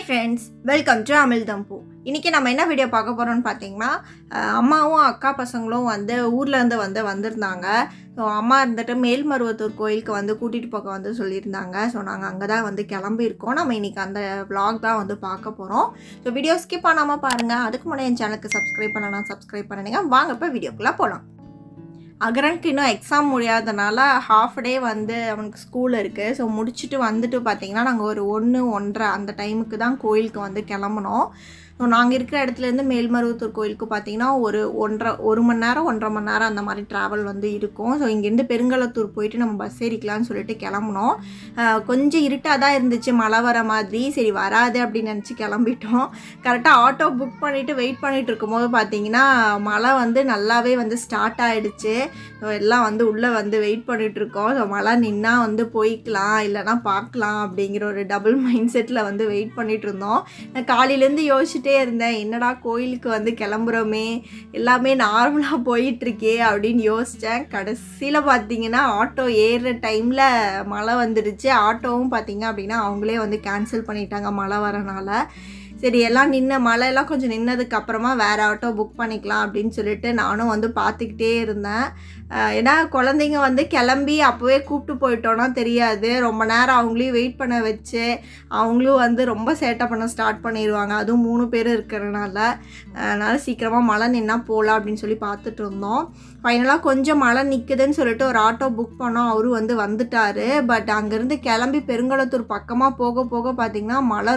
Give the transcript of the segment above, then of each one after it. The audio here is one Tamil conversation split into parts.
friends, welcome to Amizhthampoo. இன்னைக்கு நம்ம என்ன வீடியோ பார்க்க போறோம்னு பாத்தீங்கன்னா அம்மாவும் அக்கா பசங்களும் வந்து ஊர்ல இருந்து வந்திருந்தாங்க. சோ அம்மா இருந்துட்டு மேல்மருவத்தூர் கோயிலுக்கு வந்து கூட்டிட்டு போக வந்து சொல்லியிருந்தாங்க. சோ நாங்க அங்க தான் வந்து கிளம்பி இருக்கோம். நம்ம இன்னைக்கு அந்த vlog தான் வந்து பார்க்க போறோம். சோ வீடியோ ஸ்கிப் பண்ணாம பாருங்க. அதுக்கு முன்னாடி என் சேனலுக்கு சப்ஸ்கிரைப் பண்ணலாம், சப்ஸ்கிரைப் பண்ணுங்க. வாங்க இப்ப வீடியோக்குள்ள போலாம். அகரனுக்கு இன்னும் எக்ஸாம் முடியாதனால ஹாஃப் டே வந்து அவனுக்கு ஸ்கூல் இருக்குது. ஸோ முடிச்சுட்டு வந்துட்டு பார்த்திங்கன்னா நாங்கள் ஒரு 1-1:30 அந்த டைமுக்கு தான் கோயிலுக்கு வந்து கிளம்புனோம். ஸோ நாங்கள் இருக்கிற இடத்துலேருந்து மேல்மருவத்தூர் கோயிலுக்கு பார்த்திங்கன்னா ஒரு மணி நேரம் 1.5 மணி நேரம் அந்த மாதிரி ட்ராவல் வந்து இருக்கும். ஸோ இங்கேருந்து பெருங்களத்தூர் போயிட்டு நம்ம பஸ் ஏறிக்கலாம்னு சொல்லிட்டு கிளம்புனோம். கொஞ்சம் இருட்டாக தான் இருந்துச்சு, மழை வர மாதிரி. சரி வராது அப்படின்னு நினச்சி கிளம்பிட்டோம். கரெக்டாக ஆட்டோ புக் பண்ணிவிட்டு வெயிட் பண்ணிகிட்டு இருக்கும்போது பார்த்திங்கன்னா மழை வந்து நல்லாவே வந்து ஸ்டார்ட் ஆகிடுச்சு. ஸோ எல்லாம் வந்து உள்ளே வந்து வெயிட் பண்ணிகிட்ருக்கோம். ஸோ மழை நின்னா வந்து போய்க்கலாம், இல்லைனா பார்க்கலாம் அப்படிங்கிற ஒரு டபுள் மைண்ட் செட்டில் வந்து வெயிட் பண்ணிகிட்டு இருந்தோம். நான் காலையிலேருந்து யோசிச்சுட்டே இருந்தேன், என்னடா கோயிலுக்கு வந்து கிளம்புறோமே, எல்லாமே நார்மலாக போயிட்டுருக்கே அப்படின்னு யோசித்தேன். கடைசியில் பார்த்திங்கன்னா ஆட்டோ ஏறுற டைமில் மழை வந்துடுச்சு. ஆட்டோவும் பார்த்திங்க அப்படின்னா அவங்களே வந்து கேன்சல் பண்ணிட்டாங்க மழை வரனால. சரி எல்லாம் மழையெல்லாம் கொஞ்சம் நின்னதுக்கப்புறமா வேறு ஆட்டோ புக் பண்ணிக்கலாம் அப்படின்னு சொல்லிட்டு நானும் வந்து பார்த்துக்கிட்டே இருந்தேன். ஏன்னா குழந்தைங்க வந்து கிளம்பி அப்போவே கூப்பிட்டு போயிட்டோன்னா தெரியாது, ரொம்ப நேரம் அவங்களையும் வெயிட் பண்ண வச்சு அவங்களும் வந்து ரொம்ப சேட்டை பண்ண ஸ்டார்ட் பண்ணிடுவாங்க. அதுவும் 3 பேர் இருக்கிறதுனால. அதனால் சீக்கிரமாக மழை நின்னா போகலாம் அப்படின்னு சொல்லி பார்த்துட்டு இருந்தோம். ஃபைனலாக கொஞ்சம் மழை நிற்குதுன்னு சொல்லிட்டு ஒரு ஆட்டோ புக் பண்ணோம். அவரும் வந்து வந்துட்டார். பட் அங்கேருந்து கிளம்பி பெருங்களத்தூர் பக்கமாக போக போக பார்த்திங்கன்னா மழை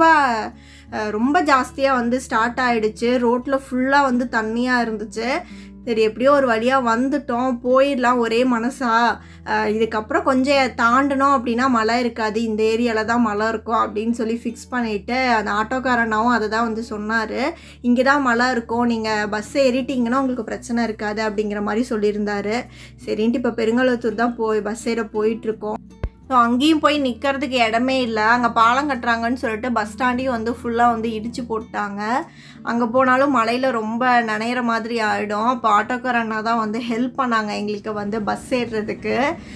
ரொம்ப ஜாஸ்தியாக வந்து ஸ்டார்ட் ஆகிடுச்சு. ரோட்டில் ஃபுல்லாக வந்து தண்ணியாக இருந்துச்சு. சரி எப்படியோ ஒரு வழியாக வந்துட்டோம், போயிடலாம் ஒரே மனசா. இதுக்கப்புறம் கொஞ்சம் தாண்டணும் அப்படின்னா மழை இருக்காது, இந்த ஏரியாவில் தான் மழை இருக்கும் அப்படின்னு சொல்லி ஃபிக்ஸ் பண்ணிவிட்டு அந்த ஆட்டோக்காரனாவும் அதை தான் வந்து சொன்னார். இங்கே தான் மழை இருக்கும், நீங்கள் பஸ் ஏறிட்டிங்கன்னா உங்களுக்கு பிரச்சனை இருக்காது அப்படிங்கிற மாதிரி சொல்லியிருந்தார். சரின்ட்டு இப்போ பெருங்களத்தூர் தான் பஸ் ஏற போயிட்டுருக்கோம். ஸோ அங்கேயும் போய் நிற்கிறதுக்கு இடமே இல்லை. அங்கே பாலம் கட்டுறாங்கன்னு சொல்லிட்டு பஸ் ஸ்டாண்டையும் வந்து ஃபுல்லாக வந்து இடித்து போட்டாங்க. அங்கே போனாலும் மழையில் ரொம்ப நனையிற மாதிரி ஆகிடும். அப்போ ஆட்டோக்காரண்ணா தான் வந்து ஹெல்ப் பண்ணாங்க எங்களுக்கு வந்து பஸ் ஏறுறதுக்கு.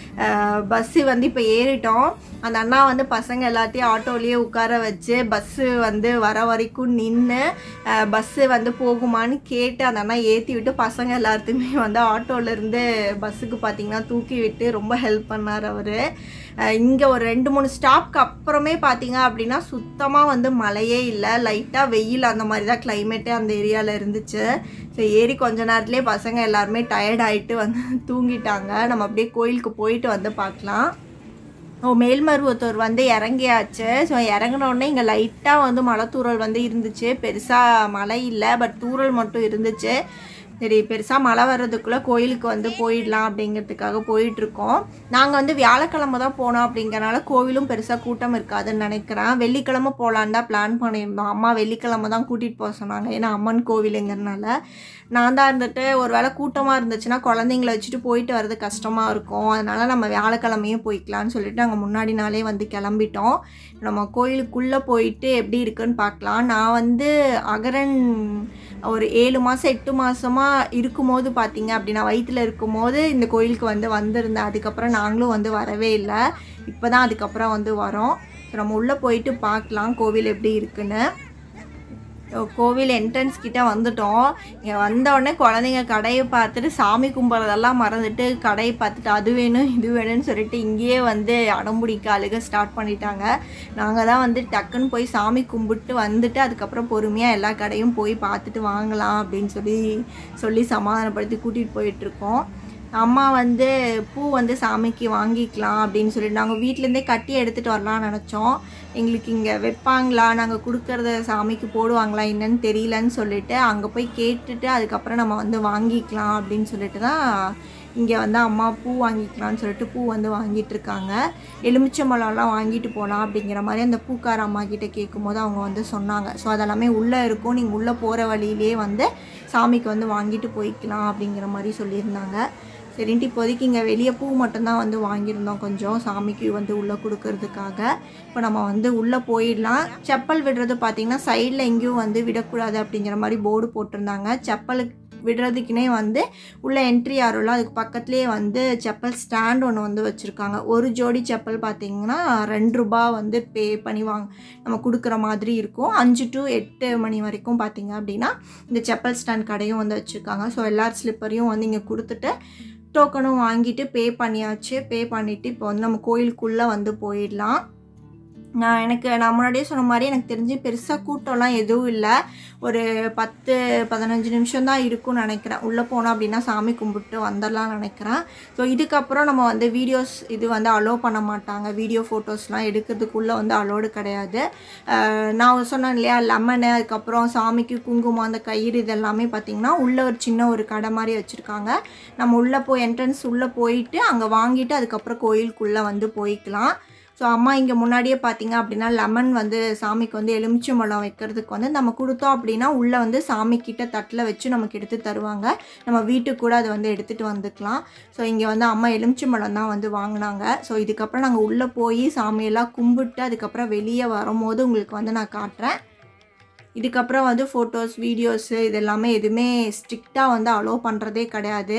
பஸ்ஸு வந்து இப்போ ஏறிட்டோம். அந்த அண்ணா வந்து பசங்க எல்லாத்தையும் ஆட்டோலேயே உட்கார வச்சு பஸ்ஸு வந்து வர வரைக்கும் நின்று பஸ்ஸு வந்து போகுமான்னு கேட்டு அந்த அண்ணா ஏற்றி விட்டு பசங்க எல்லாத்தையுமே வந்து ஆட்டோலேருந்து பஸ்ஸுக்கு பார்த்திங்கன்னா தூக்கி விட்டு ரொம்ப ஹெல்ப் பண்ணார் அவர். இங்கே ஒரு 2-3 ஸ்டாப்க்கு அப்புறமே பார்த்திங்க அப்படின்னா சுத்தமாக வந்து மழையே இல்லை, லைட்டாக வெயில் அந்த மாதிரி தான் கிளைமேட்டே அந்த ஏரியாவில் இருந்துச்சு. ஸோ ஏறி கொஞ்ச நேரத்துலேயே பசங்க எல்லாருமே டயர்ட் ஆகிட்டு வந்து தூங்கிட்டாங்க. நம்ம அப்படியே கோயிலுக்கு போயிட்டு வந்து பார்க்கலாம். மேல்மருவத்தூர் வந்து இறங்கியாச்சு. ஸோ இறங்கினோடனே இங்கே லைட்டாக வந்து மழை தூறல் வந்து இருந்துச்சு. பெருசாக மழை இல்லை, பட் தூறல் மட்டும் இருந்துச்சு. சரி பெருசாக மழை வர்றதுக்குள்ளே கோயிலுக்கு வந்து போயிடலாம் அப்படிங்கிறதுக்காக போயிட்டுருக்கோம். நாங்கள் வந்து வியாழக்கிழமை தான் போனோம் அப்படிங்கிறனால கோவிலும் பெருசாக கூட்டம் இருக்காதுன்னு நினைக்கிறேன். வெள்ளிக்கிழமை போகலான்னு தான் பிளான் பண்ணியிருந்தோம். அம்மா வெள்ளிக்கிழமை தான் கூட்டிகிட்டு போக சொன்னாங்க, ஏன்னா அம்மன் கோவிலுங்கிறனால. நான் தான் இருந்துட்டு ஒரு வேளை கூட்டமாக இருந்துச்சுன்னா குழந்தைங்கள வச்சுட்டு போயிட்டு வர்றது கஷ்டமாக இருக்கும், அதனால் நம்ம வியாழக்கிழமையும் போய்க்கலான்னு சொல்லிட்டு நாங்கள் முன்னாடி நாளே வந்து கிளம்பிட்டோம். நம்ம கோயிலுக்குள்ளே போயிட்டு எப்படி இருக்குன்னு பார்க்கலாம். நான் வந்து அகரன் ஒரு 7 மாதம் 8 மாதமாக இருக்கும்போது பார்த்திங்க அப்படின்னா வயிற்றில் இருக்கும்போது இந்த கோயிலுக்கு வந்து வந்திருந்தேன். அதுக்கப்புறம் நாங்களும் வந்து வரவே இல்லை, இப்போ தான் அதுக்கப்புறம் வந்து வரோம். நம்ம உள்ளே போயிட்டு பார்க்கலாம் கோவில் எப்படி இருக்குன்னு. கோவில் என்ட்ரன்ஸ் கிட்டே வந்துட்டோம். இங்கே வந்தோடனே குழந்தைங்க கடையை பார்த்துட்டு சாமி கும்பிட்றதெல்லாம் மறந்துட்டு கடையை பார்த்துட்டு அது வேணும் இது வேணும்னு சொல்லிட்டு இங்கேயே வந்து அடம்பிடிக்க அழுக ஸ்டார்ட் பண்ணிட்டாங்க. நாங்கள் தான் வந்து டக்குன்னு போய் சாமி கும்பிட்டு வந்துட்டு அதுக்கப்புறம் பொறுமையாக எல்லா கடையும் போய் பார்த்துட்டு வாங்கலாம் அப்படின்னு சொல்லி சமாதானப்படுத்தி கூட்டிகிட்டு போயிட்டுருக்கோம். அம்மா வந்து பூ வந்து சாமிக்கு வாங்கிக்கலாம் அப்படின்னு சொல்லிட்டு நாங்கள் வீட்டிலேருந்தே கட்டி எடுத்துகிட்டு வரலாம்னு நினச்சோம். எங்களுக்கு இங்கே வைப்பாங்களா, நாங்கள் கொடுக்குறத சாமிக்கு போடுவாங்களா என்னன்னு தெரியலன்னு சொல்லிட்டு அங்கே போய் கேட்டுட்டு அதுக்கப்புறம் நம்ம வந்து வாங்கிக்கலாம் அப்படின்னு சொல்லிட்டு தான் இங்கே வந்து அம்மா பூ வாங்கிக்கலான்னு சொல்லிட்டு பூ வந்து வாங்கிட்டு இருக்காங்க. எலுமிச்சம்பழம்லாம் வாங்கிட்டு போகலாம் அப்படிங்கிற மாதிரி அந்த பூக்கார அம்மா கிட்டே கேட்கும்போது அவங்க வந்து சொன்னாங்க. ஸோ அதெல்லாமே உள்ளே இருக்கும், நீங்கள் உள்ளே போகிற வழியிலே வந்து சாமிக்கு வந்து வாங்கிட்டு போய்க்கலாம் அப்படிங்கிற மாதிரி சொல்லியிருந்தாங்க. சரின்ட்டு இப்போதைக்கு இங்கே வெளியே பூ மட்டும்தான் வந்து வாங்கியிருந்தோம் கொஞ்சம் சாமிக்கு வந்து உள்ளே கொடுக்கறதுக்காக. இப்போ நம்ம வந்து உள்ளே போயிடலாம். செப்பல் விடுறது பார்த்திங்கன்னா சைடில் எங்கேயும் வந்து விடக்கூடாது அப்படிங்கிற மாதிரி போர்டு போட்டிருந்தாங்க. செப்பலுக்கு விடுறதுக்குனே வந்து உள்ள என்ட்ரி ஆரோல அதுக்கு பக்கத்துலேயே வந்து செப்பல் ஸ்டாண்ட் ஒன்று வந்து வச்சுருக்காங்க. ஒரு ஜோடி செப்பல் பார்த்திங்கன்னா ₹2 வந்து பே பண்ணி நம்ம கொடுக்குற மாதிரி இருக்கும். 5 to 8 மணி வரைக்கும் பார்த்திங்க அப்படின்னா இந்த செப்பல் ஸ்டாண்ட் கடையும் வந்து வச்சுருக்காங்க. ஸோ எல்லார் ஸ்லிப்பரையும் வந்து இங்கே கொடுத்துட்டு டோக்கனும் வாங்கிட்டு பே பண்ணியாச்சு. பே பண்ணிவிட்டு இப்போ வந்து நம்ம கோயிலுக்குள்ளே வந்து போயிடலாம். நான் முன்னாடியே சொன்ன மாதிரி எனக்கு தெரிஞ்சு பெருசாக கூட்டம்லாம் எதுவும் இல்லை. ஒரு 10-15 நிமிஷம் தான் இருக்கும்னு நினைக்கிறேன். உள்ளே போனோம் அப்படின்னா சாமி கும்பிட்டு வந்துடலாம்னு நினைக்கிறேன். ஸோ இதுக்கப்புறம் நம்ம வந்து வீடியோஸ் இது வந்து அலோவ் பண்ண மாட்டாங்க. வீடியோ ஃபோட்டோஸ்லாம் எடுக்கிறதுக்குள்ளே வந்து அலோடு கிடையாது. நான் சொன்னேன் இல்லையா, லெமனு, அதுக்கப்புறம் சாமிக்கு குங்குமம், அந்த கயிறு இதெல்லாமே பார்த்திங்கன்னா உள்ளே ஒரு சின்ன ஒரு கடை மாதிரி வச்சுருக்காங்க. நம்ம உள்ளே போய் என்ட்ரன்ஸ் உள்ளே போயிட்டு அங்கே வாங்கிட்டு அதுக்கப்புறம் கோயிலுக்குள்ளே வந்து போய்க்கலாம். ஸோ அம்மா இங்கே முன்னாடியே பார்த்திங்க அப்படின்னா லெமன் வந்து சாமிக்கு வந்து எலுமிச்சம்பழம் வைக்கிறதுக்கு வந்து நம்ம கொடுத்தோம் அப்படின்னா உள்ளே வந்து சாமிக்கிட்ட தட்டில் வச்சு நமக்கு எடுத்து தருவாங்க. நம்ம வீட்டுக்கு கூட அதை வந்து எடுத்துகிட்டு வந்துக்கலாம். ஸோ இங்கே வந்து அம்மா எலுமிச்சம்பழம் தான் வந்து வாங்கினாங்க. ஸோ இதுக்கப்புறம் நாங்கள் உள்ளே போய் சாமியெல்லாம் கும்பிட்டு அதுக்கப்புறம் வெளியே வரும்போது உங்களுக்கு வந்து நான் காட்டுறேன். இதுக்கப்புறம் வந்து ஃபோட்டோஸ், வீடியோஸு இதெல்லாமே எதுவுமே ஸ்ட்ரிக்டாக வந்து அலோவ் பண்ணுறதே கிடையாது.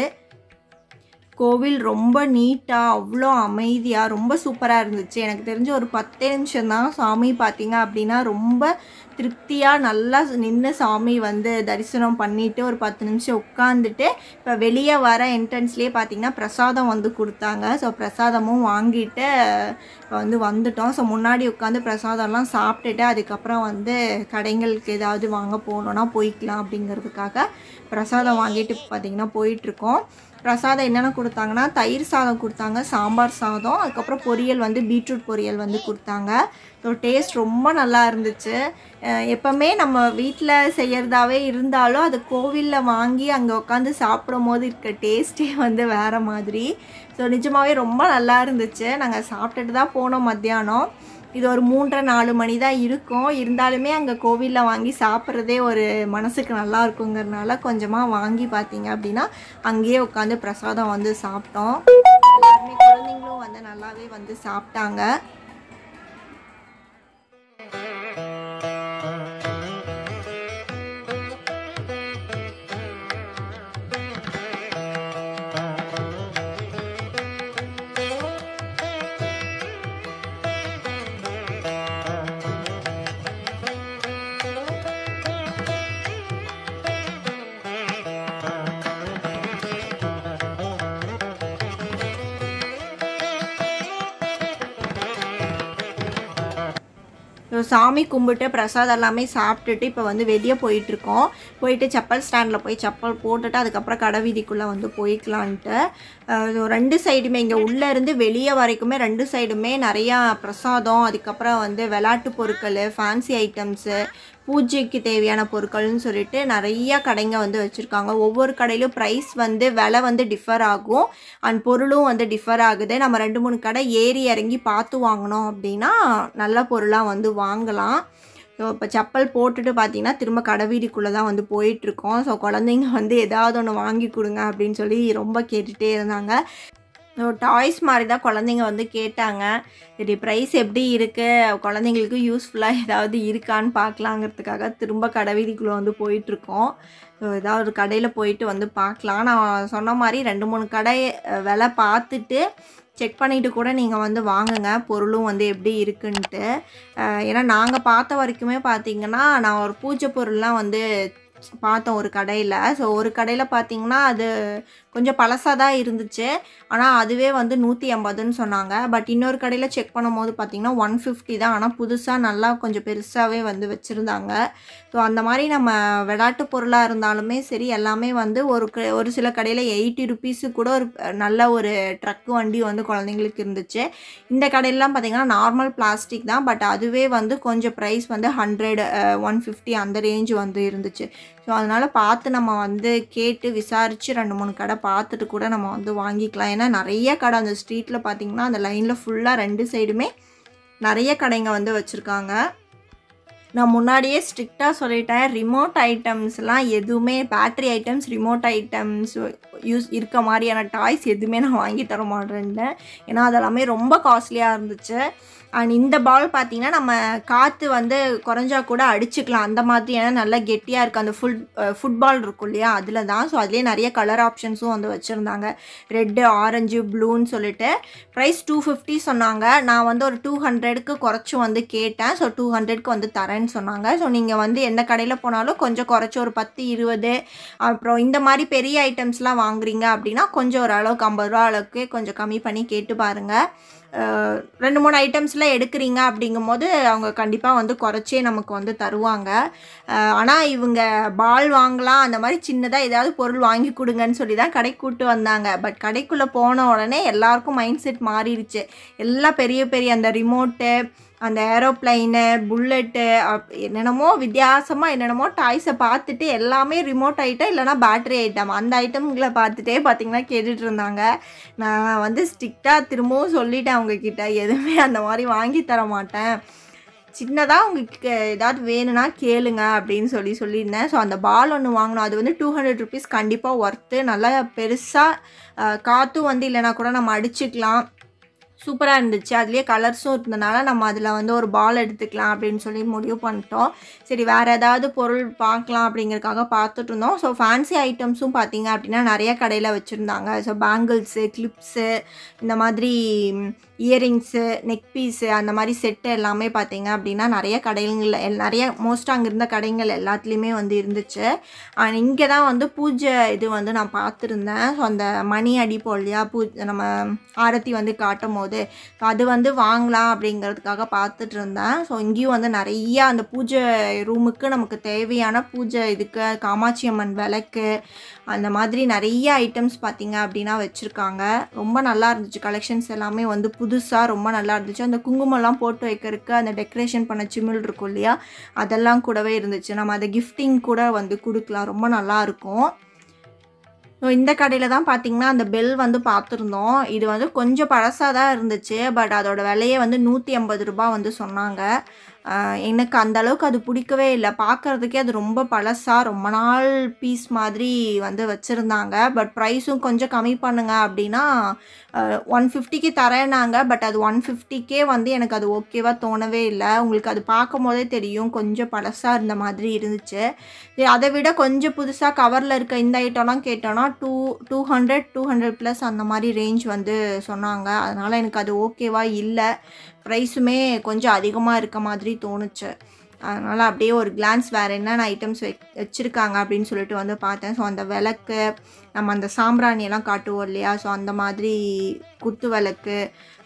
கோவில் ரொம்ப நீட்டாக, அவ்வளோ அமைதியாக, ரொம்ப சூப்பராக இருந்துச்சு. எனக்கு தெரிஞ்ச ஒரு 10 நிமிஷம் தான் சாமி பார்த்திங்க அப்படின்னா ரொம்ப திருப்தியாக நல்லா நின்று சாமி வந்து தரிசனம் பண்ணிவிட்டு ஒரு 10 நிமிஷம் உட்காந்துட்டு இப்போ வெளியே வர என்ட்ரன்ஸ்லேயே பார்த்திங்கன்னா பிரசாதம் வந்து கொடுத்தாங்க. ஸோ பிரசாதமும் வாங்கிட்டு இப்போ வந்து வந்துட்டோம். ஸோ முன்னாடி உட்காந்து பிரசாதம்லாம் சாப்பிட்டுட்டு அதுக்கப்புறம் வந்து கடைங்களுக்கு ஏதாவது வாங்க போகணுன்னா போய்க்கலாம் அப்படிங்கிறதுக்காக பிரசாதம் வாங்கிட்டு பார்த்திங்கன்னா போயிட்டுருக்கோம். பிரசாதம் என்னென்ன கொடுத்தாங்கன்னா தயிர் சாதம் கொடுத்தாங்க, சாம்பார் சாதம், அதுக்கப்புறம் பொரியல் வந்து பீட்ரூட் பொரியல் வந்து கொடுத்தாங்க. ஸோ டேஸ்ட் ரொம்ப நல்லா இருந்துச்சு. எப்போவுமே நம்ம வீட்டில் செய்கிறதாவே இருந்தாலும் அது கோவிலில் வாங்கி அங்கே உட்காந்து சாப்பிடும் போது இருக்க டேஸ்ட்டே வந்து வேறு மாதிரி. ஸோ நிஜமாகவே ரொம்ப நல்லா இருந்துச்சு. நாங்கள் சாப்பிட்டுட்டு தான் போனோம் மத்தியானம். இது ஒரு 3-4 மணி தான் இருக்கும். இருந்தாலுமே அங்கே கோவிலில் வாங்கி சாப்பிட்றதே ஒரு மனசுக்கு நல்லா இருக்குங்கிறதுனால கொஞ்சமாக வாங்கி பார்த்தீங்க அப்படின்னா அங்கேயே உட்காந்து பிரசாதம் வந்து சாப்பிட்டோம். எல்லாருமே குழந்தைங்களும் வந்து நல்லாவே வந்து சாப்பிட்டாங்க. சாமி கும்பிட்டு பிரசாதம் எல்லாமே சாப்பிட்டுட்டு இப்போ வந்து வெளியே போயிட்டுருக்கோம். போயிட்டு செப்பல் ஸ்டாண்டில் போய் செப்பல் போட்டுட்டு அதுக்கப்புறம் கடை வீதிக்குள்ளே வந்து போய்க்கலான்ட்டு. 2 சைடுமே இங்கே உள்ளே இருந்து வெளியே வரைக்குமே 2 சைடுமே நிறையா பிரசாதம், அதுக்கப்புறம் வந்து விளையாட்டு பொருட்கள், ஃபேன்சி ஐட்டம்ஸு, பூஜைக்கு தேவையான பொருட்கள்னு சொல்லிட்டு நிறையா கடைங்க வந்து வச்சுருக்காங்க. ஒவ்வொரு கடையிலும் ப்ரைஸ் வந்து விலை வந்து டிஃபர் ஆகும் அண்ட் பொருளும் வந்து டிஃபர் ஆகுது. நம்ம 2-3 கடை ஏறி இறங்கி பார்த்து வாங்கினோம் அப்படின்னா நல்ல பொருளாக வந்து வாங்கலாம். ஸோ இப்போ செப்பல் போட்டுட்டு பார்த்திங்கன்னா திரும்ப கடை வீதிக்குள்ளே தான் வந்து போயிட்டுருக்கோம். ஸோ குழந்தைங்க வந்து ஏதாவது ஒன்று வாங்கி கொடுங்க அப்படின்னு சொல்லி ரொம்ப கேட்டுகிட்டே இருந்தாங்க. டாய்ஸ் மாதிரி தான் குழந்தைங்க வந்து கேட்டாங்க. சரி ப்ரைஸ் எப்படி இருக்குது, குழந்தைங்களுக்கு யூஸ்ஃபுல்லாக ஏதாவது இருக்கான்னு பார்க்கலாங்கிறதுக்காக திரும்ப கடை வீதிக்குள்ளே வந்து போயிட்டுருக்கோம். ஸோ ஏதாவது ஒரு கடையில் போயிட்டு வந்து பார்க்கலாம். நான் சொன்ன மாதிரி 2-3 கடை விலை பார்த்துட்டு செக் பண்ணிவிட்டு கூட நீங்கள் வந்து வாங்குங்க, பொருளும் வந்து எப்படி இருக்குன்ட்டு. ஏன்னா நாங்கள் பார்த்த வரைக்குமே பார்த்திங்கன்னா நான் ஒரு பூஜை பொருள்லாம் வந்து பார்த்தோம் ஒரு கடையில். ஸோ ஒரு கடையில் பார்த்திங்கன்னா அது கொஞ்சம் பழசாக தான் இருந்துச்சு. ஆனால் அதுவே வந்து 150ன்னு சொன்னாங்க. பட் இன்னொரு கடையில் செக் பண்ணும்போது பார்த்திங்கன்னா 150 தான். ஆனால் புதுசாக நல்லா கொஞ்சம் பெருசாகவே வந்து வச்சுருந்தாங்க. ஸோ அந்த மாதிரி நம்ம விளையாட்டு பொருளாக இருந்தாலுமே சரி எல்லாமே வந்து ஒரு சில கடையில் 80 ருபீஸு கூட ஒரு நல்ல ஒரு ட்ரக்கு வண்டி வந்து குழந்தைங்களுக்கு இருந்துச்சு. இந்த கடையிலலாம் பார்த்திங்கன்னா நார்மல் பிளாஸ்டிக் தான். பட் அதுவே வந்து கொஞ்சம் ப்ரைஸ் வந்து 100, 150 அந்த ரேஞ்சு வந்து இருந்துச்சு. ஸோ அதனால் பார்த்து நம்ம வந்து கேட்டு விசாரித்து 2-3 கடை பார்த்துட்டு கூட நம்ம வந்து வாங்கிக்கலாம். ஏன்னா நிறைய கடை அந்த ஸ்ட்ரீட்டில் பார்த்திங்கன்னா அந்த லைனில் ஃபுல்லாக 2 சைடுமே நிறைய கடைங்க வந்து வச்சுருக்காங்க. நான் முன்னாடியே ஸ்ட்ரிக்டாக சொல்லிட்டேன், ரிமோட் ஐட்டம்ஸ்லாம் எதுவுமே, பேட்ரி ஐட்டம்ஸ், ரிமோட் ஐட்டம்ஸ் இருக்க மாதிரியான டாய்ஸ் எதுவுமே நான் வாங்கி தர மாட்டேன்ட்டேன். ஏன்னா அதெல்லாமே ரொம்ப காஸ்ட்லியாக இருந்துச்சு. அண்ட் இந்த பால் பார்த்திங்கன்னா நம்ம காற்று வந்து குறைஞ்சா கூட அடிச்சுக்கலாம் அந்த மாதிரி. ஏன்னா நல்லா கெட்டியாக இருக்குது. அந்த ஃபுட்பால் இருக்கும் இல்லையா, அதில் தான். ஸோ அதுலேயே நிறைய கலர் ஆப்ஷன்ஸும் வந்து வச்சுருந்தாங்க. ரெட்டு, ஆரஞ்சு, ப்ளூன்னு சொல்லிட்டு. ப்ரைஸ் 250 சொன்னாங்க. நான் வந்து ஒரு 200க்கு குறைச்சி வந்து கேட்டேன். ஸோ 200க்கு வந்து தரேன்னு சொன்னாங்க. ஸோ நீங்கள் வந்து எந்த கடையில் போனாலும் கொஞ்சம் குறைச்சி ஒரு 10, 20 அப்புறம் இந்த மாதிரி பெரிய ஐட்டம்ஸ்லாம் வாங்குறீங்க அப்படின்னா கொஞ்சம் ஓரளவுக்கு 50 ரூபா அளவுக்கு கொஞ்சம் கம்மி பண்ணி கேட்டு பாருங்கள். 2-3 ஐட்டம்ஸ்லாம் எடுக்கிறீங்க அப்படிங்கும்போது அவங்க கண்டிப்பாக வந்து குறைச்சே நமக்கு வந்து தருவாங்க. ஆனால் இவங்க பால் வாங்கலாம், அந்த மாதிரி சின்னதாக ஏதாவது பொருள் வாங்கி கொடுங்கன்னு சொல்லி தான் கடைக்கு கூப்பிட்டு வந்தாங்க. பட் கடைக்குள்ளே போன உடனே எல்லாருக்கும் மைண்ட் செட் மாறிடுச்சு. எல்லாம் பெரிய பெரிய அந்த ரிமோட்டு, அந்த ஏரோப்ளைனு, புல்லட்டு, என்னென்னமோ வித்தியாசமாக என்னென்னமோ டாய்ஸை பார்த்துட்டு எல்லாமே ரிமோட் ஐட்டம் இல்லைனா பேட்ரி ஐட்டம் அந்த ஐட்டம்களை பார்த்துட்டே பார்த்திங்கன்னா கேட்டுட்டு இருந்தாங்க. நான் வந்து ஸ்ட்ரிக்டாக திரும்பவும் சொல்லிட்டேன் அவங்கக்கிட்ட, எதுவுமே அந்த மாதிரி வாங்கி தர மாட்டேன், சின்னதாக உங்களுக்கு ஏதாவது வேணும்னா கேளுங்க அப்படின்னு சொல்லியிருந்தேன். ஸோ அந்த பால் ஒன்று வாங்கினோம். அது வந்து 200 ருபீஸ் கண்டிப்பாக ஒர்த்து. நல்லா பெருசாக காற்றும் வந்து இல்லைனா கூட நம்ம அடிச்சுக்கலாம். சூப்பராக இருந்துச்சு. அதுலேயே கலர்ஸும் இருந்தனால நம்ம அதில் வந்து ஒரு பால் எடுத்துக்கலாம் அப்படின்னு சொல்லி முடிவு பண்ணிட்டோம். சரி வேறு ஏதாவது பொருள் பார்க்கலாம் அப்படிங்கிறதுக்காக பார்த்துட்டு இருந்தோம். ஸோ ஃபேன்சி ஐட்டம்ஸும் பார்த்திங்க அப்படின்னா நிறைய கடையில் வச்சுருந்தாங்க. ஸோ பேங்கிள்ஸு, கிளிப்ஸு, இந்த மாதிரி இயரிங்ஸு, நெக் பீஸு, அந்த மாதிரி செட்டு எல்லாமே பார்த்திங்க அப்படின்னா நிறைய கடைகளில் நிறைய மோஸ்ட்டாக அங்கே இருந்த கடைகள் எல்லாத்துலேயுமே வந்து இருந்துச்சு. இங்கே தான் வந்து பூஜை இது வந்து நான் பார்த்துருந்தேன். ஸோ அந்த மணி அடிப்போம் இல்லையா, நம்ம ஆரத்தி வந்து காட்டும் போது அது வந்து வாங்கலாம் அப்படிங்கிறதுக்காக பார்த்துட்டு இருந்தேன். ஸோ இங்கேயும் வந்து நிறைய அந்த பூஜை ரூமுக்கு நமக்கு தேவையான பூஜை இதுக்கு காமாட்சி அம்மன் விளக்கு அந்த மாதிரி நிறைய ஐட்டம்ஸ் பார்த்திங்க அப்படின்னா வச்சுருக்காங்க. ரொம்ப நல்லா இருந்துச்சு. கலெக்ஷன்ஸ் எல்லாமே வந்து புதுசாக ரொம்ப நல்லா இருந்துச்சு. அந்த குங்குமம்லாம் போட்டு வைக்கிறதுக்கு அந்த டெக்கரேஷன் பண்ண சிமிழ் இருக்கும் இல்லையா, அதெல்லாம் கூடவே இருந்துச்சு. நம்ம அதை கிஃப்டிங் கூட வந்து கொடுக்கலாம், ரொம்ப நல்லாயிருக்கும். ஸோ இந்த கடையில் தான் பார்த்திங்கன்னா அந்த பெல் வந்து பார்த்துருந்தோம். இது வந்து கொஞ்சம் பழசாக தான் இருந்துச்சு. பட் அதோடய விலையே வந்து 150 ரூபா வந்து சொன்னாங்க. எனக்கு அந்தளவுக்கு அது பிடிக்கவே இல்லை. பார்க்குறதுக்கே அது ரொம்ப பழசாக ரொம்ப நாள் பீஸ் மாதிரி வந்து வச்சுருந்தாங்க. பட் ப்ரைஸும் கொஞ்சம் கம்மி பண்ணுங்க அப்படின்னா 150க்கு தரேனாங்க. பட் அது 150க்கே வந்து எனக்கு அது ஓகேவாக தோணவே இல்லை. உங்களுக்கு அது பார்க்கும் போதே தெரியும் கொஞ்சம் பழசாக இருந்த மாதிரி இருந்துச்சு. அதை விட கொஞ்சம் புதுசாக கவரில் இருக்க இந்த ஐட்டம்லாம் கேட்டோன்னா 200 + அந்த மாதிரி ரேஞ்ச் வந்து சொன்னாங்க. அதனால் எனக்கு அது ஓகேவாக இல்லை. ப்ரைஸுமே கொஞ்சம் அதிகமாக இருக்க மாதிரி தோணுச்சு. அதனால் அப்படியே ஒரு கிளான்ஸ் வேறு என்னென்ன ஐட்டம்ஸ் வச்சுருக்காங்க அப்படின்னு சொல்லிட்டு வந்து பார்த்தேன். ஸோ அந்த விளக்கு, நம்ம அந்த சாம்பிராணியெல்லாம் காட்டுவோம் இல்லையா, ஸோ அந்த மாதிரி குத்து விளக்கு,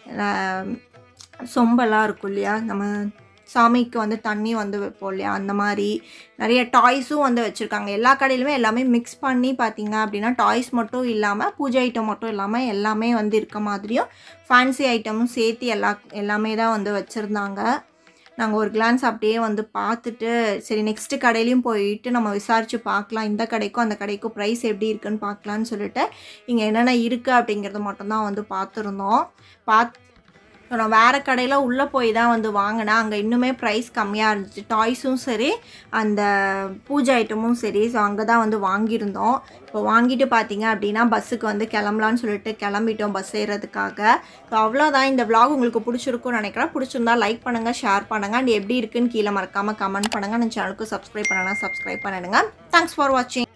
சொம்பெல்லாம் இருக்கும் இல்லையா, நம்ம சாமிக்கு வந்து தண்ணி வந்து வைப்போம் இல்லையா, அந்த மாதிரி நிறைய டாய்ஸும் வந்து வச்சுருக்காங்க. எல்லா கடையிலுமே எல்லாமே மிக்ஸ் பண்ணி பார்த்திங்க அப்படின்னா டாய்ஸ் மட்டும் இல்லாமல் பூஜை ஐட்டம் மட்டும் இல்லாமல் எல்லாமே வந்து இருக்க மாதிரியும் ஃபேன்சி ஐட்டமும் சேர்த்து எல்லாமே தான் வந்து வச்சுருந்தாங்க. நாங்கள் ஒரு கிளான்ஸ் அப்படியே வந்து பார்த்துட்டு சரி நெக்ஸ்ட்டு கடையிலையும் போயிட்டு நம்ம விசாரித்து பார்க்கலாம், இந்த கடைக்கும் அந்த கடைக்கும் ப்ரைஸ் எப்படி இருக்குன்னு பார்க்கலான்னு சொல்லிட்டு இங்கே என்னென்ன இருக்குது அப்படிங்கிறது மட்டும்தான் வந்து பார்த்துருந்தோம். ஸோ நான் வேறு கடையில் உள்ளே போய் தான் வந்து வாங்கினேன். அங்கே இன்னுமே ப்ரைஸ் கம்மியாக இருந்துச்சு. டாய்ஸும் சரி அந்த பூஜை ஐட்டமும் சரி. ஸோ அங்கே தான் வந்து வாங்கியிருந்தோம். இப்போ வாங்கிட்டு பார்த்தீங்க அப்படின்னா பஸ்ஸுக்கு வந்து கிளம்பலான்னு சொல்லிட்டு கிளம்பிட்டோம் பஸ் ஏறுறதுக்காக. ஸோ அவ்வளோதான். இந்த vlog உங்களுக்கு பிடிச்சிருக்கும்னு நினைக்கிறேன். பிடிச்சிருந்தா லைக் பண்ணுங்கள், ஷேர் பண்ணுங்கள். அண்ட் எப்படி இருக்குன்னு கீழே மறக்காமல் கமெண்ட் பண்ணுங்கள். நம்ம சேனலுக்கு சப்ஸ்கிரைப் பண்ணலாம், சப்ஸ்கிரைப் பண்ணிடுங்க. தேங்க்ஸ் ஃபார் வாட்சிங்.